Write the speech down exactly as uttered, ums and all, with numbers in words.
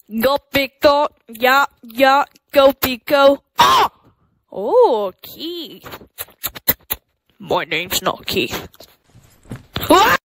Go Pico, yeah, yeah, go Pico. Ah! Oh, Keith. My name's not Keith. Ah!